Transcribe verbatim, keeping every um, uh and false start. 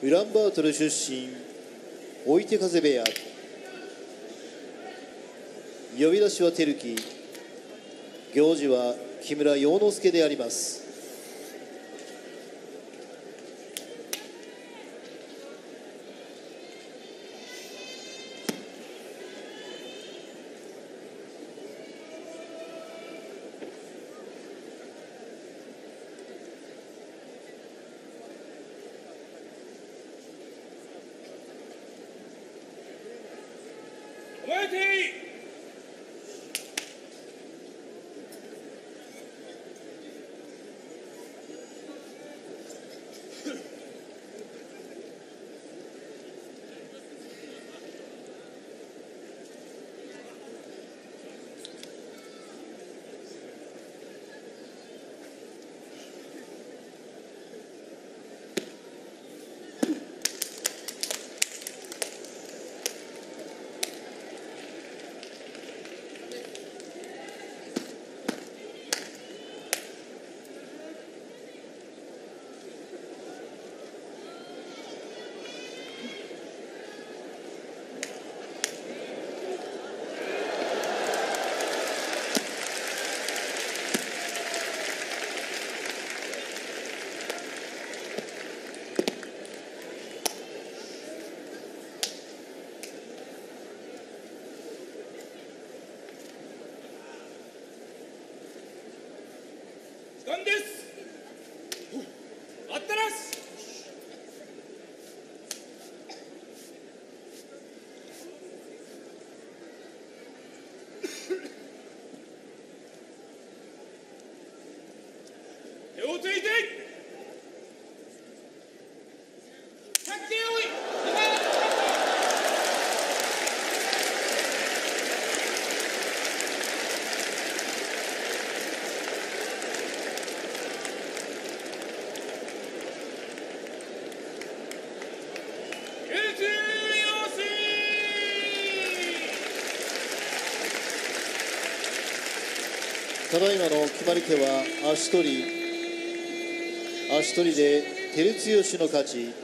ウランバートル出身、追手風部屋。呼び出しは照喜、行司は木村要之助であります。 時間です。あったらし。手をついて。着地をただいまの決まり手は足取り、足取りで照強の勝ち。